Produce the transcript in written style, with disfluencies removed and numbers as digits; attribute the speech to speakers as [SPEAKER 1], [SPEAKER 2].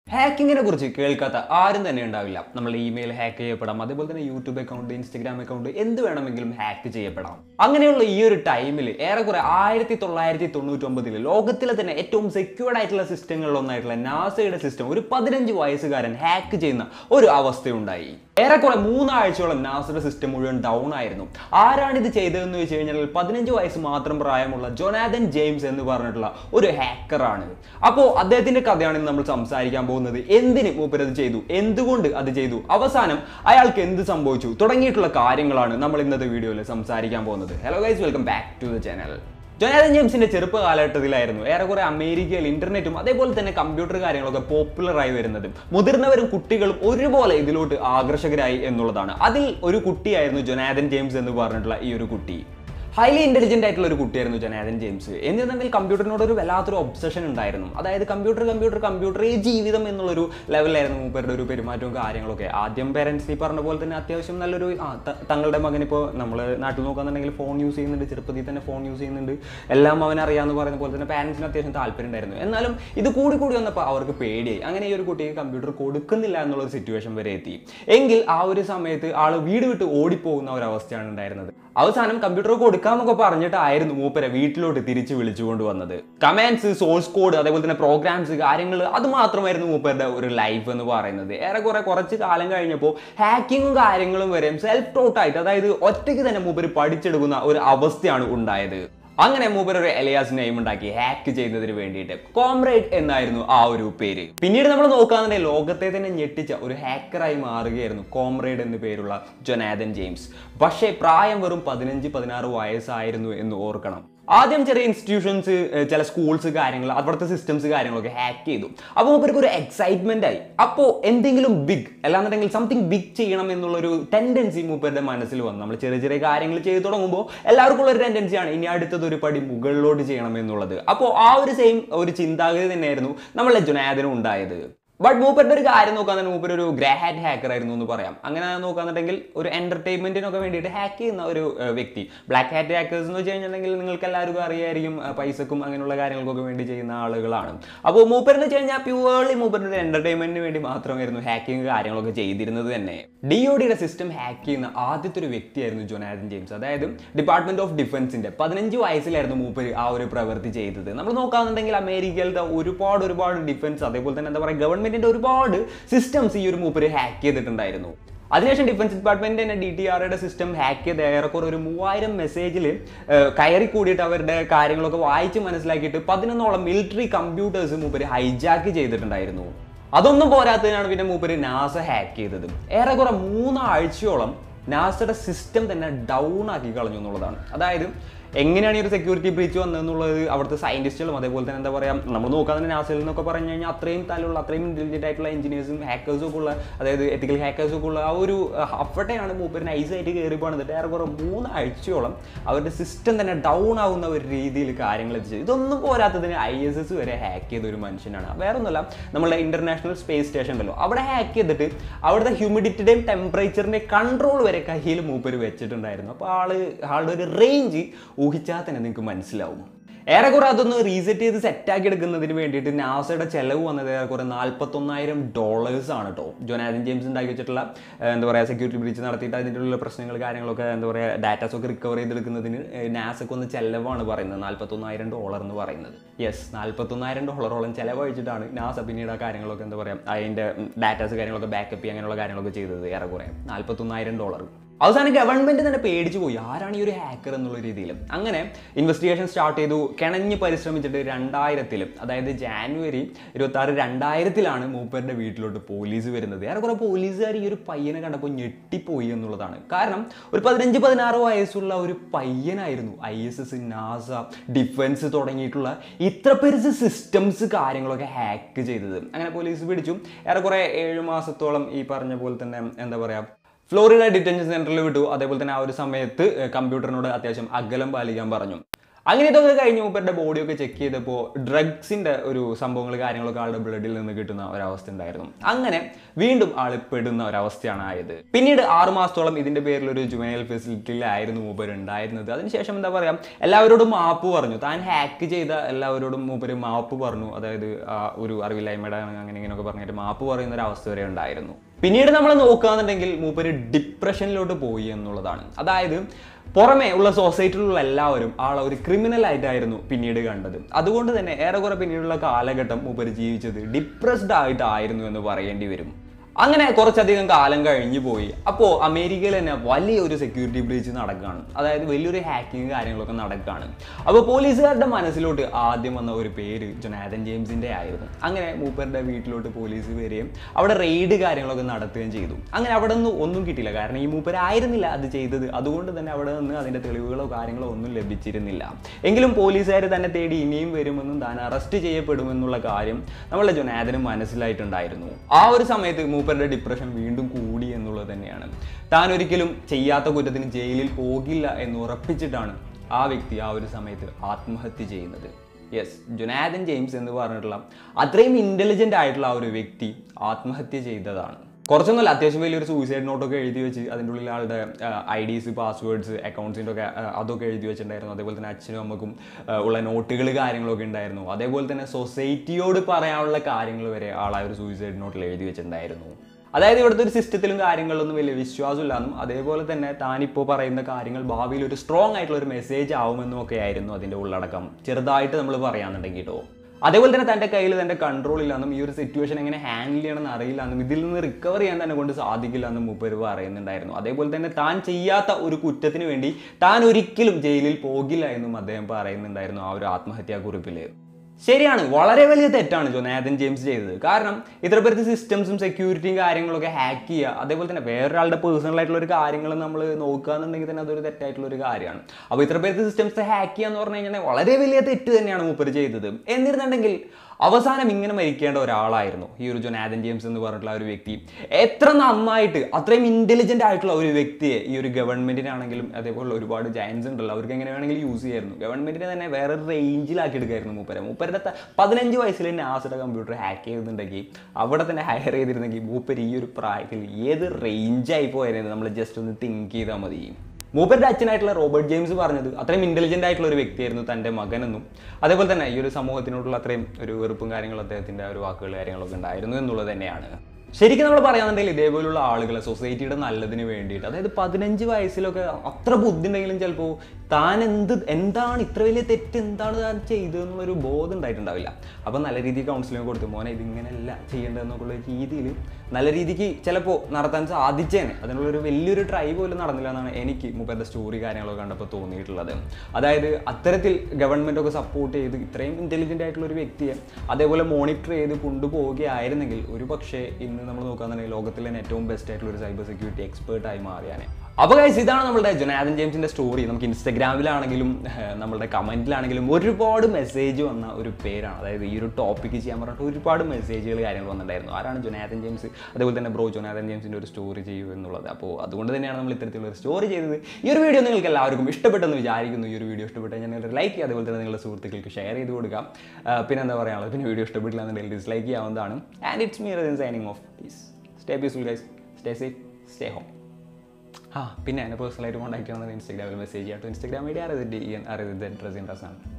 [SPEAKER 1] ഹാക്കിങ്ങിനെ കുറിച്ച് കേൾക്കാത്ത ആരും തന്നെ ഉണ്ടാവില്ല. നമ്മുടെ ഇമെയിൽ ഹാക്ക് ചെയ്യപ്പെടാം, അതേപോലെ തന്നെ യൂട്യൂബ് അക്കൗണ്ട്, ഇൻസ്റ്റഗ്രാം അക്കൗണ്ട്, എന്ത് വേണമെങ്കിലും ഹാക്ക് ചെയ്യപ്പെടാം. അങ്ങനെയുള്ള ഈ ഒരു ടൈമിൽ ഏറെക്കുറെ 1999 ലോകത്തിലെ തന്നെ ഏറ്റവും സെക്യൂർഡ് ആയിട്ടുള്ള സിസ്റ്റങ്ങളിലൊന്നായിട്ടുള്ള നാസയുടെ സിസ്റ്റം ഒരു 15 വയസ്സുകാരൻ ഹാക്ക് ചെയ്യുന്ന ഒരു അവസ്ഥയുണ്ടായി. ഏറെക്കുറെ 3 ആഴ്ചയോളം നാസയുടെ സിസ്റ്റം മുഴുവൻ ഡൗൺ ആയിരുന്നു. ആരാണിത് ചെയ്തതെന്ന് വെച്ച് കഴിഞ്ഞാൽ 15 വയസ്സ് മാത്രം പ്രായമുള്ള ജോനാഥൻ ജെയിംസ് എന്ന് പറഞ്ഞിട്ടുള്ള ഒരു ഹാക്കറാണ്. അപ്പോൾ അദ്ദേഹത്തിന്റെ കഥയാണ് നമ്മൾ സംസാരിക്കാൻ പോകുന്നത്. എന്തിന് മൂപ്പർ അത് ചെയ്തു, എന്തുകൊണ്ട് അത് ചെയ്തു, അവസാനം അയാൾക്ക് എന്ത് സംഭവിച്ചു തുടങ്ങിയിട്ടുള്ള കാര്യങ്ങളാണ് നമ്മൾ ഇന്നത്തെ വീഡിയോയിൽ സംസാരിക്കാൻ പോകുന്നത്. Hello guys, welcome back to the channel. Jonathan ജെയിംസിന്റെ ചെറുപ്പ കാലഘട്ടത്തിലായിരുന്നു ഏറെക്കുറെ അമേരിക്കയിൽ ഇന്റർനെറ്റും അതേപോലെ തന്നെ കമ്പ്യൂട്ടർ കാര്യങ്ങളൊക്കെ പോപ്പുലറായി വരുന്നത്. മുതിർന്നവരും കുട്ടികളും ഒരുപോലെ ഇതിലോട്ട് ആകർഷകരായി എന്നുള്ളതാണ്. അതിൽ ഒരു കുട്ടിയായിരുന്നു ജോനാഥൻ ജെയിംസ് എന്ന് പറഞ്ഞിട്ടുള്ള ഈ ഒരു കുട്ടി. ഹൈലി ഇന്റലിജന്റ് ആയിട്ടുള്ള ഒരു കുട്ടിയായിരുന്നു ജോനാഥൻ ജെയിംസ്. എന്നിരുന്നെങ്കിൽ കമ്പ്യൂട്ടറിനോട് ഒരു വല്ലാത്തൊരു ഒബ്സഷൻ ഉണ്ടായിരുന്നു. അതായത് കമ്പ്യൂട്ടർ ഈ ജീവിതം എന്നുള്ളൊരു ലെവലിലായിരുന്നു മൂപ്പരുടെ ഒരു പെരുമാറ്റവും കാര്യങ്ങളൊക്കെ. ആദ്യം പേരൻസ് ഈ പറഞ്ഞ പോലെ തന്നെ അത്യാവശ്യം നല്ലൊരു തങ്ങളുടെ മകൻ ഇപ്പോൾ നമ്മൾ നാട്ടിൽ നോക്കുകയാണെന്നുണ്ടെങ്കിൽ ഫോൺ യൂസ് ചെയ്യുന്നുണ്ട്, ചെറുപ്പത്തിൽ തന്നെ ഫോൺ യൂസ് ചെയ്യുന്നുണ്ട്, എല്ലാം അവൻ അറിയാമെന്ന് പറയുന്ന പോലെ തന്നെ പാരൻസിന് അത്യാവശ്യം താല്പര്യം ഉണ്ടായിരുന്നു. എന്നാലും ഇത് കൂടി വന്നപ്പോൾ അവർക്ക് പേടിയായി. അങ്ങനെ ഈ ഒരു കുട്ടിക്ക് കമ്പ്യൂട്ടർ കൊടുക്കുന്നില്ല എന്നുള്ളൊരു സിറ്റുവേഷൻ വരെ എത്തി. എങ്കിൽ ആ ഒരു സമയത്ത് ആൾ വീട് വിട്ട് ഓടിപ്പോകുന്ന ഒരു അവസ്ഥയാണ് ഉണ്ടായിരുന്നത്. അവസാനം കമ്പ്യൂട്ടർ കൊടുക്കാമെന്നൊക്കെ പറഞ്ഞിട്ടായിരുന്നു മൂപ്പരെ വീട്ടിലോട്ട് തിരിച്ചു വിളിച്ചുകൊണ്ട് വന്നത്. കമാൻഡ്സ്, സോഴ്സ് കോഡ്, അതേപോലെ തന്നെ പ്രോഗ്രാംസ്, കാര്യങ്ങൾ, അത് മാത്രമായിരുന്നു മൂപ്പരുടെ ഒരു ലൈഫ് എന്ന് പറയുന്നത്. കുറച്ച് കാലം കഴിഞ്ഞപ്പോൾ ഹാക്കിങ്ങും കാര്യങ്ങളും വരെ സെൽഫ് ടോട്ട് ആയിട്ട്, അതായത് ഒറ്റയ്ക്ക് തന്നെ മൂപ്പര് പഠിച്ചെടുക്കുന്ന ഒരു അവസ്ഥയാണ് ഉണ്ടായത്. അങ്ങനെ മൂപ്പർ ഒരു എലിയാസ് നെയിം ഉണ്ടാക്കി ഹാക്ക് ചെയ്യുന്നതിന് വേണ്ടിയിട്ട്. കോംറേഡ് എന്നായിരുന്നു ആ ഒരു പേര്. പിന്നീട് നമ്മൾ നോക്കുകയാണെന്നുണ്ടെങ്കിൽ ലോകത്തെ തന്നെ ഞെട്ടിച്ച ഒരു ഹാക്കറായി മാറുകയായിരുന്നു കോംറേഡ് എന്ന് പേരുള്ള ജോനാഥൻ ജെയിംസ്. പക്ഷേ പ്രായം വെറും 15-16 വയസ്സായിരുന്നു എന്ന് ഓർക്കണം. ആദ്യം ചെറിയ ഇൻസ്റ്റിറ്റ്യൂഷൻസ്, ചില സ്കൂൾസ് കാര്യങ്ങൾ, അവിടുത്തെ സിസ്റ്റംസ് കാര്യങ്ങളൊക്കെ ഹാക്ക് ചെയ്തു. അപ്പോൾ മൂപ്പർക്ക് ഒരു എക്സൈറ്റ്മെന്റ് ആയി. അപ്പോൾ എന്തെങ്കിലും ബിഗ്, അല്ലാന്നുണ്ടെങ്കിൽ സംതിങ് ബിഗ് ചെയ്യണം എന്നുള്ളൊരു ടെൻഡൻസി മൂപ്പരുടെ മനസ്സിൽ വന്നു. നമ്മൾ ചെറിയ കാര്യങ്ങൾ ചെയ്തു തുടങ്ങുമ്പോൾ എല്ലാവർക്കും ഉള്ള ഒരു ടെൻഡൻസിയാണ് ഇനി അടുത്തത് ഒരു പടി മുകളിലോട്ട് ചെയ്യണം എന്നുള്ളത്. അപ്പോൾ ആ ഒരു സെയിം ഒരു ചിന്താഗതി തന്നെയായിരുന്നു നമ്മളെ ജോനാഥനും ഉണ്ടായത്. ബട്ട് മൂപ്പരുടെ ഒരു കാര്യം നോക്കാന്നുണ്ടെങ്കിൽ മൂപ്പർ ഒരു ഗ്രേ ഹാറ്റ് ഹാക്കർ ആയിരുന്നു എന്ന് പറയാം. അങ്ങനെ നോക്കാന്നുണ്ടെങ്കിൽ ഒരു എന്റർടൈൻമെന്റിനൊക്കെ വേണ്ടിയിട്ട് ഹാക്ക് ചെയ്യുന്ന ഒരു വ്യക്തി. ബ്ലാക്ക് ഹാറ്റ് ഹാക്കേഴ്സ് എന്ന് വെച്ച് കഴിഞ്ഞിട്ടുണ്ടെങ്കിൽ നിങ്ങൾക്ക് എല്ലാവർക്കും അറിയായിരിക്കും, പൈസക്കും അങ്ങനെയുള്ള കാര്യങ്ങൾക്കൊക്കെ വേണ്ടി ചെയ്യുന്ന ആളുകളാണ്. അപ്പോൾ മൂപ്പരെന്ന് വെച്ച് കഴിഞ്ഞാൽ പ്യൂർലി മൂപ്പരുടെ ഒരു എന്റർടൈൻമെന്റിന് വേണ്ടി മാത്രമായിരുന്നു ഹാക്കിങ് കാര്യങ്ങളൊക്കെ ചെയ്തിരുന്നത് തന്നെ. DODയുടെ സിസ്റ്റം ഹാക്ക് ചെയ്യുന്ന ആദ്യത്തെ ഒരു വ്യക്തിയായിരുന്നു ജോനാഥൻ ജെയിംസ്. അതായത് ഡിപ്പാർട്ട്മെന്റ് ഓഫ് ഡിഫൻസിന്റെ 15 വയസ്സിലായിരുന്നു മൂപ്പര് ആ ഒരു പ്രവൃത്തി ചെയ്തത്. നമ്മൾ നോക്കാന്നുണ്ടെങ്കിൽ അമേരിക്കയിലത്തെ ഒരുപാട് ഡിഫൻസ്, അതേപോലെ തന്നെ എന്താ പറയുക, ഗവൺമെന്റിന്റെ ഒരുപാട് സിസ്റ്റംസ് ഈ ഒരു മൂപ്പര് ഹാക്ക് ചെയ്തിട്ടുണ്ടായിരുന്നു. അതിനുശേഷം ഡിഫൻസ് ഡിപ്പാർട്ട്മെന്റ് തന്നെ DTRയുടെ സിസ്റ്റം ഹാക്ക് ചെയ്ത് ഏറെക്കുറെ ഒരു 3000 മെസ്സേജിൽ കയറി കൂടിയിട്ട് അവരുടെ കാര്യങ്ങളൊക്കെ വായിച്ച് മനസ്സിലാക്കിയിട്ട് 11ഓളം മിലിറ്ററി കമ്പ്യൂട്ടേഴ്സ് മൂപ്പര് ഹൈജാക്ക് ചെയ്തിട്ടുണ്ടായിരുന്നു. അതൊന്നും പോരാത്തതിനാണ് പിന്നെ മൂപ്പര് നാസ ഹാക്ക് ചെയ്തത്. ഏറെക്കുറെ 3 ആഴ്ചയോളം നാസയുടെ സിസ്റ്റം തന്നെ ഡൗൺ ആക്കി കളഞ്ഞു എന്നുള്ളതാണ്. അതായത് എങ്ങനെയാണ് ഈ ഒരു സെക്യൂരിറ്റി ബ്രീച്ച് വന്നതെന്നുള്ളത് അവിടുത്തെ സയന്റിസ്റ്റുകളും അതേപോലെ തന്നെ എന്താ പറയുക, നമ്മൾ നോക്കാതെ നാസയിൽ നിന്നൊക്കെ പറഞ്ഞു കഴിഞ്ഞാൽ അത്രയും തലമുള്ള, അത്രയും ഇന്റലിജന്റ് ആയിട്ടുള്ള എഞ്ചിനീയേഴ്സും ഹാക്കേഴ്സും ഒക്കെ ഉള്ള, അതായത് എത്തിക്കൽ ഹാക്കേഴ്സും ഒക്കെ ഉള്ള ആ ഒരു അഫട്ടയാണ് മൂപ്പര് നൈസായിട്ട് കയറി പോകണത്. ഏറെക്കുറെ 3 ആഴ്ചയോളം അവരുടെ സിസ്റ്റം തന്നെ ഡൗൺ ആവുന്ന ഒരു രീതിയിൽ കാര്യങ്ങൾ എത്തിച്ചത്. ഇതൊന്നും പോരാത്തതിന് ISS വരെ ഹാക്ക് ചെയ്ത ഒരു മനുഷ്യനാണ്. വേറെ ഒന്നുമല്ല, നമ്മളുടെ ഇന്റർനാഷണൽ സ്പേസ് സ്റ്റേഷൻ ഉണ്ടല്ലോ, അവിടെ ഹാക്ക് ചെയ്തിട്ട് അവിടുത്തെ ഹ്യൂമിഡിറ്റിയുടെയും ടെമ്പറേച്ചറിന്റെ കൺട്രോൾ വരെ കയ്യിൽ മൂപ്പര് വെച്ചിട്ടുണ്ടായിരുന്നു. അപ്പോൾ ആളുടെ ഒരു റേഞ്ച് ഊഹിച്ചാൽ തന്നെ നിങ്ങൾക്ക് മനസ്സിലാവും. ഏറെക്കുറെ അതൊന്ന് റീസെറ്റ് ചെയ്ത് സെറ്റാക്കി എടുക്കുന്നതിന് വേണ്ടിയിട്ട് നാസയുടെ ചെലവ് വന്നത് ഏറെക്കുറെ $41,000 ആണ് കേട്ടോ. ജോനാഥൻ ജെയിംസ് ഉണ്ടാക്കി വെച്ചിട്ടുള്ള എന്താ പറയുക സെക്യൂരിറ്റി ബ്രീച്ച് നടത്തിയിട്ട് അതിൻ്റെ ഉള്ള പ്രശ്നങ്ങൾ കാര്യങ്ങളൊക്കെ എന്താ പറയുക ഡാറ്റാസൊക്കെ റിക്കവർ ചെയ്തെടുക്കുന്നതിന് നാസയ്ക്ക് ഒന്ന് ചെലവാണ് പറയുന്നത് $41,000 എന്ന് പറയുന്നത്. യെസ്, $41,000 ചെലവഴിച്ചിട്ടാണ് നാസ പിന്നീട് ആ കാര്യങ്ങളൊക്കെ എന്താ പറയുക അതിൻ്റെ ഡാറ്റാസ് കാര്യങ്ങളൊക്കെ ബാക്കപ്പ് ചെയ്യുക അങ്ങനെയുള്ള കാര്യങ്ങളൊക്കെ ചെയ്തത്. ഏറെക്കുറെ $41,000. അവസാനം ഗവൺമെന്റ് തന്നെ പേടിച്ചു പോയി, ആരാണ് ഈ ഒരു ഹാക്കർ എന്നുള്ള രീതിയിൽ. അങ്ങനെ ഇൻവെസ്റ്റിഗേഷൻ സ്റ്റാർട്ട് ചെയ്തു. കിണഞ്ഞ് പരിശ്രമിച്ചിട്ട് 2000, അതായത് ജാനുവരി 26, 2000 മൂപ്പരുടെ വീട്ടിലോട്ട് പോലീസ് വരുന്നത്. ഏറെക്കുറെ പോലീസുകാർ ഈ ഒരു പയ്യനെ കണ്ടപ്പോൾ ഞെട്ടിപ്പോയി എന്നുള്ളതാണ്. കാരണം ഒരു 15-16 വയസ്സുള്ള ഒരു പയ്യനായിരുന്നു ISS, നാസ, ഡിഫൻസ് തുടങ്ങിയിട്ടുള്ള ഇത്ര പെരുസ് സിസ്റ്റംസ് കാര്യങ്ങളൊക്കെ ഹാക്ക് ചെയ്തത്. അങ്ങനെ പോലീസ് പിടിച്ചു. ഏറെക്കുറെ 7 മാസത്തോളം ഈ പറഞ്ഞ പോലെ തന്നെ എന്താ പറയുക ഫ്ലോറിഡ ഡിറ്റൻഷൻ സെന്ററിൽ വിട്ടു. അതേപോലെ തന്നെ ആ ഒരു സമയത്ത് കമ്പ്യൂട്ടറിനോട് അത്യാവശ്യം അകലം പാലിക്കാൻ പറഞ്ഞു. അങ്ങനെ ഇതൊക്കെ കഴിഞ്ഞ് മൂപ്പരുടെ ബോഡിയൊക്കെ ചെക്ക് ചെയ്തപ്പോൾ ഡ്രഗ്സിൻ്റെ ഒരു സംഭവങ്ങൾ കാര്യങ്ങളൊക്കെ ആളുടെ ബ്ലഡിൽ നിന്ന് കിട്ടുന്ന ഒരവസ്ഥ ഉണ്ടായിരുന്നു. അങ്ങനെ വീണ്ടും ആൾ പെടുന്ന ഒരവസ്ഥയാണ് ആയത്. പിന്നീട് 6 മാസത്തോളം ഇതിൻ്റെ പേരിൽ ഒരു ജുവനൈൽ ഫെസിലിറ്റിയിലായിരുന്നു മൂപ്പർ ഉണ്ടായിരുന്നത്. അതിനുശേഷം എന്താ പറയുക, എല്ലാവരോടും മാപ്പ് പറഞ്ഞു. താൻ ഹാക്ക് ചെയ്ത എല്ലാവരോടും മൂപ്പർ മാപ്പ് പറഞ്ഞു. അതായത് ഒരു അറിവില്ലായ്മയുടെ അങ്ങനെ ഇങ്ങനെയൊക്കെ പറഞ്ഞിട്ട് മാപ്പ് പറയുന്ന ഒരു അവസ്ഥ വരെ ഉണ്ടായിരുന്നു. പിന്നീട് നമ്മൾ നോക്കുകയാണെന്നുണ്ടെങ്കിൽ മൂപ്പര് ഡിപ്രഷനിലോട്ട് പോയി എന്നുള്ളതാണ്. അതായത് പുറമേ ഉള്ള സൊസൈറ്റിയിലുള്ള എല്ലാവരും ആളെ ഒരു ക്രിമിനൽ ആയിട്ടായിരുന്നു പിന്നീട് കണ്ടത്. അതുകൊണ്ട് തന്നെ ഏറെക്കുറെ പിന്നീടുള്ള കാലഘട്ടം മൂപ്പര് ജീവിച്ചത് ഡിപ്രസ്ഡ് ആയിട്ടായിരുന്നു എന്ന് പറയേണ്ടി വരും. അങ്ങനെ കുറച്ചധികം കാലം കഴിഞ്ഞു പോയി. അപ്പോൾ അമേരിക്കയിൽ തന്നെ വലിയൊരു സെക്യൂരിറ്റി ബ്രീച്ച് നടക്കുകയാണ്. അതായത് വലിയൊരു ഹാക്കിങ് കാര്യങ്ങളൊക്കെ നടക്കുകയാണ്. അപ്പോൾ പോലീസുകാരുടെ മനസ്സിലോട്ട് ആദ്യം വന്ന ഒരു പേര് ജൊനാഥൻ ജെയിംസിൻ്റെ ആയിരുന്നു. അങ്ങനെ മൂപ്പരുടെ വീട്ടിലോട്ട് പോലീസ് വരികയും അവിടെ റെയ്ഡ് കാര്യങ്ങളൊക്കെ നടത്തുകയും ചെയ്തു. അങ്ങനെ അവിടെ നിന്ന് ഒന്നും കിട്ടിയില്ല. കാരണം ഈ മൂപ്പരായിരുന്നില്ല അത് ചെയ്തത്. അതുകൊണ്ട് തന്നെ അവിടെ നിന്ന് അതിൻ്റെ തെളിവുകളോ കാര്യങ്ങളോ ഒന്നും ലഭിച്ചിരുന്നില്ല. എങ്കിലും പോലീസുകാർ തന്നെ തേടി ഇനിയും വരുമെന്നും താൻ അറസ്റ്റ് ചെയ്യപ്പെടുമെന്നുള്ള കാര്യം നമ്മളുടെ ജൊനാഥന് മനസ്സിലായിട്ടുണ്ടായിരുന്നു. ആ ഒരു സമയത്ത് മൂപ്പരുടെ ഡിപ്രഷൻ വീണ്ടും കൂടി എന്നുള്ളത് തന്നെയാണ്. താൻ ഒരിക്കലും ചെയ്യാത്ത കുറ്റത്തിന് ജയിലിൽ പോകില്ല എന്ന് ഉറപ്പിച്ചിട്ടാണ് ആ വ്യക്തി ആ ഒരു സമയത്ത് ആത്മഹത്യ ചെയ്യുന്നത്. യെസ്, ജൊനാഥൻ ജെയിംസ് എന്ന് പറഞ്ഞിട്ടുള്ള അത്രയും ഇൻ്റലിജൻ്റ് ആയിട്ടുള്ള ആ ഒരു വ്യക്തി ആത്മഹത്യ ചെയ്തതാണ്. കുറച്ചൊന്നുമല്ല, അത്യാവശ്യം വലിയൊരു സൂയിസൈഡ് നോട്ടൊക്കെ എഴുതി വെച്ച് അതിൻ്റെ ഉള്ളിൽ ആളുടെ IDs, പാസ്വേഡ്സ്, അക്കൗണ്ട്സിൻ്റെ ഒക്കെ അതൊക്കെ എഴുതി വെച്ചിട്ടുണ്ടായിരുന്നു. അതേപോലെ തന്നെ അച്ഛനും അമ്മക്കും ഉള്ള നോട്ടുകൾ കാര്യങ്ങളൊക്കെ ഉണ്ടായിരുന്നു. അതേപോലെ തന്നെ സൊസൈറ്റിയോട് പറയാനുള്ള കാര്യങ്ങൾ വരെ ആളായ ഒരു സൂയിസൈഡ് നോട്ടിൽ എഴുതി വെച്ചിട്ടുണ്ടായിരുന്നു. അതായത് ഇവിടുത്തെ ഒരു സിസ്റ്റത്തിലും കാര്യങ്ങളിലൊന്നും വലിയ വിശ്വാസമില്ലാന്നും അതേപോലെ തന്നെ താനിപ്പോൾ പറയുന്ന കാര്യങ്ങൾ ഭാവിയിൽ ഒരു സ്ട്രോങ് ആയിട്ടുള്ള ഒരു മെസ്സേജ് ആവുമെന്നും ഒക്കെ ആയിരുന്നു അതിൻ്റെ ഉള്ളടക്കം. ചെറുതായിട്ട് നമ്മൾ പറയാന്നുണ്ടെങ്കിൽ കേട്ടോ. അതേപോലെ തന്നെ തൻ്റെ കയ്യിൽ തൻ്റെ കൺട്രോൾ ഇല്ലാന്നും ഈ ഒരു സിറ്റുവേഷൻ എങ്ങനെ ഹാൻഡിൽ ചെയ്യണമെന്ന് അറിയില്ല എന്നും ഇതിൽ നിന്ന് റിക്കവർ ചെയ്യാൻ തന്നെ കൊണ്ട് സാധിക്കില്ല എന്നും മൂപ്പര് പറയുന്നുണ്ടായിരുന്നു. അതേപോലെ തന്നെ താൻ ചെയ്യാത്ത ഒരു കുറ്റത്തിന് വേണ്ടി താൻ ഒരിക്കലും ജയിലിൽ പോകില്ല എന്നും അദ്ദേഹം പറയുന്നുണ്ടായിരുന്നു ആ ഒരു ആത്മഹത്യാക്കുറിപ്പിൽ. ശരിയാണ്, വളരെ വലിയ തെറ്റാണ് ജൊനാഥൻ ജെയിംസ് ചെയ്തത്. കാരണം ഇത്ര പേർക്ക് സിസ്റ്റംസും സെക്യൂരിറ്റിയും കാര്യങ്ങളൊക്കെ ഹാക്ക് ചെയ്യുക, അതേപോലെ തന്നെ വേറൊരാളുടെ പേഴ്സണൽ ആയിട്ടുള്ള ഒരു കാര്യങ്ങൾ നമ്മൾ നോക്കുക എന്നുണ്ടെങ്കിൽ തന്നെ അതൊരു തെറ്റായിട്ടുള്ള ഒരു കാര്യമാണ്. അപ്പോൾ ഇത്ര പേർക്ക് സിസ്റ്റംസ് ഹാക്ക് ചെയ്യുക എന്ന് പറഞ്ഞു കഴിഞ്ഞാൽ വളരെ വലിയ തെറ്റ് തന്നെയാണ് മൂപ്പർ ചെയ്തത്. എന്നിരുന്നുണ്ടെങ്കിൽ അവസാനം ഇങ്ങനെ മരിക്കേണ്ട ഒരാളായിരുന്നു ഈ ഒരു ജൊനാഥൻ ജെയിംസ് എന്ന് പറഞ്ഞിട്ടുള്ള ഒരു വ്യക്തി. എത്ര നന്നായിട്ട് അത്രയും ഇൻ്റലിജൻ്റ് ആയിട്ടുള്ള ഒരു വ്യക്തിയെ ഈ ഒരു ഗവൺമെൻറ്റിനാണെങ്കിലും അതേപോലെ ഒരുപാട് ജയൻസ് ഉണ്ടല്ലോ, അവർക്ക് എങ്ങനെ വേണമെങ്കിലും യൂസ് ചെയ്യായിരുന്നു. ഗവൺമെൻറ്റിനെ തന്നെ വേറെ റേഞ്ചിലാക്കി എടുക്കായിരുന്നു മൂപ്പരുടെ 15 വയസ്സിൽ നാസയുടെ കമ്പ്യൂട്ടർ ഹാക്ക് ചെയ്തിട്ടുണ്ടെങ്കിൽ അവിടെ തന്നെ ഹയർ ചെയ്തിരുന്നെങ്കിൽ മൂപ്പർ ഈ ഒരു പ്രായത്തിൽ ഏത് റേഞ്ചായി പോയായിരുന്നു നമ്മൾ ജസ്റ്റ് ഒന്ന് തിങ്ക് ചെയ്താൽ മതി. മൂപ്പരുടെ അച്ഛനായിട്ടുള്ള റോബർട്ട് ജെയിംസ് പറഞ്ഞത് അത്രയും ഇൻ്റലിജൻ്റ് ആയിട്ടുള്ള ഒരു വ്യക്തിയായിരുന്നു തൻ്റെ മകനെന്നും അതേപോലെ തന്നെ ഈ ഒരു സമൂഹത്തിനോടുള്ള അത്രയും ഒരു വെറുപ്പും കാര്യങ്ങളും അദ്ദേഹത്തിൻ്റെ ഒരു വാക്കുകൾ കാര്യങ്ങളൊക്കെ ഉണ്ടായിരുന്നു എന്നുള്ളത് തന്നെയാണ്. ശരിക്കും നമ്മൾ പറയാന്നുണ്ടെങ്കിൽ ഇതേപോലുള്ള ആളുകളെ സൊസൈറ്റിയുടെ നല്ലതിന് വേണ്ടിയിട്ട്, അതായത് 15 വയസ്സിലൊക്കെ അത്ര ബുദ്ധി ഉണ്ടെങ്കിലും ചിലപ്പോൾ താൻ എന്താണ് ഇത്ര വലിയ തെറ്റ് എന്താണ് താൻ ചെയ്തതെന്നുള്ളൊരു ബോധം ഉണ്ടായിട്ടുണ്ടാവില്ല. അപ്പോൾ നല്ല രീതിയിൽ കൗൺസിലിംഗ് കൊടുത്തു, മോനെ ഇതിങ്ങനെയല്ല ചെയ്യേണ്ടതെന്നൊക്കെയുള്ള രീതിയിൽ നല്ല രീതിക്ക് ചിലപ്പോൾ നടത്താൻ സാധിച്ചേനെ. അതിനുള്ളൊരു വലിയൊരു ട്രൈ പോലും നടന്നില്ല എന്നാണ് എനിക്ക് മൂപ്പരുടെ സ്റ്റോറി കാര്യങ്ങളൊക്കെ കണ്ടപ്പോൾ തോന്നിയിട്ടുള്ളത്. അതായത് അത്തരത്തിൽ ഗവൺമെൻറ്റൊക്കെ സപ്പോർട്ട് ചെയ്ത് ഇത്രയും ഇൻ്റലിജൻ്റ് ആയിട്ടുള്ള ഒരു വ്യക്തിയെ അതേപോലെ മോണിറ്റർ ചെയ്ത് കൊണ്ടുപോവുകയായിരുന്നെങ്കിൽ ഒരു പക്ഷേ ഇന്ന് നമ്മൾ നോക്കുകയാണെന്നുണ്ടെങ്കിൽ ലോകത്തിലെ ഏറ്റവും ബെസ്റ്റ് ആയിട്ടുള്ള ഒരു സൈബർ സെക്യൂരിറ്റി എക്സ്പേർട്ടായി മാറിയാണ്. അപ്പോൾ ഗൈസ്, ഇതാണ് നമ്മുടെ ജൊനാഥൻ ജെയിംസിൻ്റെ സ്റ്റോറി. നമുക്ക് ഇൻസ്റ്റഗ്രാമിലാണെങ്കിലും നമ്മുടെ കമൻറ്റിലാണെങ്കിലും ഒരുപാട് മെസ്സേജ് വന്ന ഒരു പേരാണ്. അതായത് ഈ ഒരു ടോപ്പിക്ക് ചെയ്യാൻ പറഞ്ഞിട്ട് ഒരുപാട് മെസ്സേജുകൾ കാര്യങ്ങൾ വന്നിട്ടുണ്ടായിരുന്നു. ആരാണ് ജൊനാഥൻ ജെയിംസ്, അതേപോലെ തന്നെ ബ്രോ ജൊനാഥൻ ജെയിംസിൻ്റെ ഒരു സ്റ്റോറി ചെയ്യൂ എന്നുള്ളത്. അപ്പോൾ അതുകൊണ്ട് തന്നെയാണ് നമ്മൾ ഇത്തരത്തിലുള്ള ഒരു സ്റ്റോറി ചെയ്തത്. ഈ ഒരു വീഡിയോ നിങ്ങൾക്ക് എല്ലാവർക്കും ഇഷ്ടപ്പെട്ടെന്ന് വിചാരിക്കുന്നു. ഈ ഒരു വീഡിയോ ഇഷ്ടപ്പെട്ടാൽ ഞാൻ ലൈക്ക് ചെയ്യുക, അതേപോലെ തന്നെ നിങ്ങളുടെ സുഹൃത്തുക്കൾക്ക് ഷെയർ ചെയ്ത് കൊടുക്കാം. പിന്നെ എന്താ പറയുക, പിന്നെ വീഡിയോ ഇഷ്ടപ്പെട്ടില്ല എന്നുണ്ടെങ്കിൽ ഡിസ്ലൈക്ക് ചെയ്യാവുന്നതാണ്. And it's me Razeen signing off. Please stay peaceful guys, stay safe, stay home. പിന്നെ എന്നെ പേഴ്സണലായിട്ട് കോൺടാക്ട് ചെയ്യുന്നത് ഇൻസ്റ്റാഗ്രാമിൽ മെസ്സേജ് ചെയ്യാം. Instagram ID Razeen.